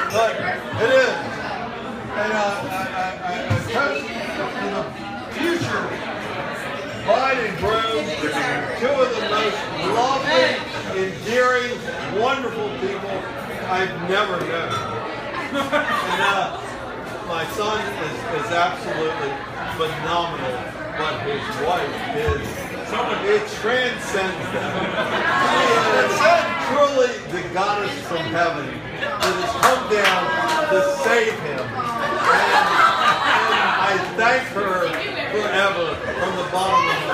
But it is. And I trust in the future, bride and groom, two of the most lovely, endearing, wonderful people I've never known. And my son is absolutely phenomenal, but his wife is, it transcends them. She is truly the goddess from heaven that has come down to save him. And I thank her forever from the bottom of my